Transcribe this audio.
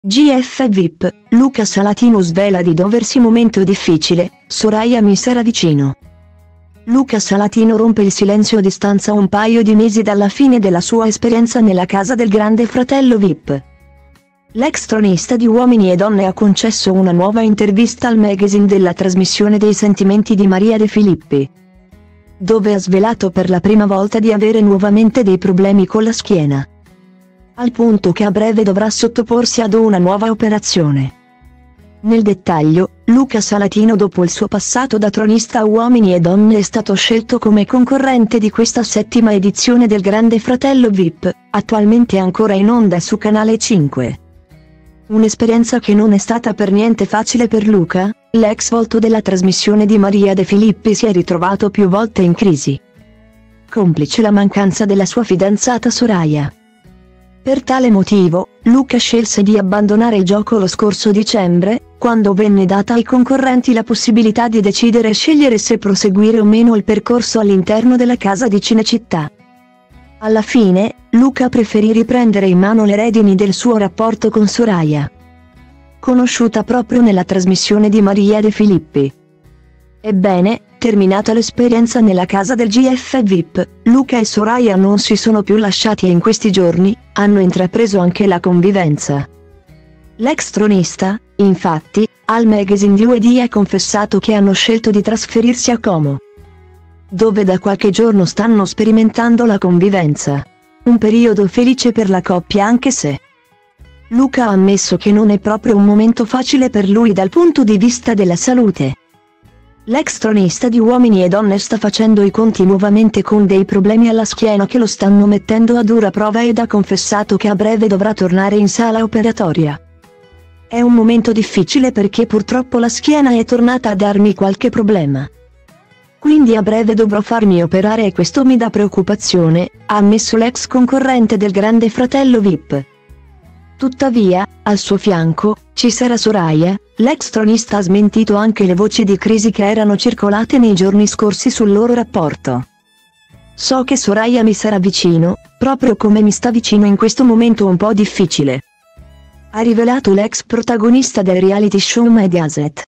GF VIP, Luca Salatino svela di doversi momento difficile, Soraya mi sarà vicino. Luca Salatino rompe il silenzio a distanza un paio di mesi dalla fine della sua esperienza nella casa del grande fratello VIP. L'ex tronista di Uomini e Donne ha concesso una nuova intervista al magazine della trasmissione dei sentimenti di Maria De Filippi, dove ha svelato per la prima volta di avere nuovamente dei problemi con la schiena, al punto che a breve dovrà sottoporsi ad una nuova operazione. Nel dettaglio, Luca Salatino, dopo il suo passato da tronista a Uomini e Donne, è stato scelto come concorrente di questa 7ª edizione del Grande Fratello VIP, attualmente ancora in onda su Canale 5. Un'esperienza che non è stata per niente facile per Luca. L'ex volto della trasmissione di Maria De Filippi si è ritrovato più volte in crisi, complice la mancanza della sua fidanzata Soraya. Per tale motivo, Luca scelse di abbandonare il gioco lo scorso dicembre, quando venne data ai concorrenti la possibilità di decidere e scegliere se proseguire o meno il percorso all'interno della casa di Cinecittà. Alla fine, Luca preferì riprendere in mano le redini del suo rapporto con Soraya, conosciuta proprio nella trasmissione di Maria De Filippi. Ebbene, terminata l'esperienza nella casa del GF VIP, Luca e Soraya non si sono più lasciati e in questi giorni hanno intrapreso anche la convivenza. L'ex tronista, infatti, al magazine di UED ha confessato che hanno scelto di trasferirsi a Como, dove da qualche giorno stanno sperimentando la convivenza. Un periodo felice per la coppia, anche se Luca ha ammesso che non è proprio un momento facile per lui dal punto di vista della salute. L'ex tronista di Uomini e Donne sta facendo i conti nuovamente con dei problemi alla schiena che lo stanno mettendo a dura prova ed ha confessato che a breve dovrà tornare in sala operatoria. È un momento difficile perché purtroppo la schiena è tornata a darmi qualche problema. Quindi a breve dovrò farmi operare e questo mi dà preoccupazione, ha ammesso l'ex concorrente del Grande Fratello VIP. Tuttavia, al suo fianco, ci sarà Soraya. L'ex tronista ha smentito anche le voci di crisi che erano circolate nei giorni scorsi sul loro rapporto. So che Soraya mi sarà vicino, proprio come mi sta vicino in questo momento un po' difficile, ha rivelato l'ex protagonista del reality show Mediaset.